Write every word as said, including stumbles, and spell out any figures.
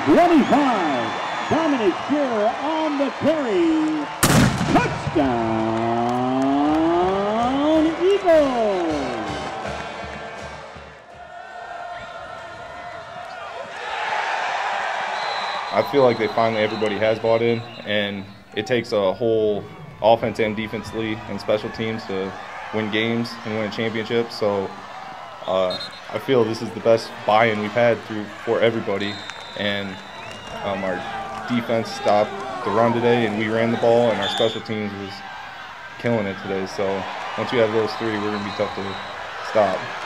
twenty-five. Dominic Shearer on the carry. Touchdown, Eagles! I feel like they finally, everybody has bought in, and it takes a whole offense and defensively and special teams to win games and win a championship. So uh, I feel this is the best buy-in we've had through for everybody, and um, our defense stopped the run today, and we ran the ball, and our special teams was killing it today. So once you have those three, we're going to be tough to stop.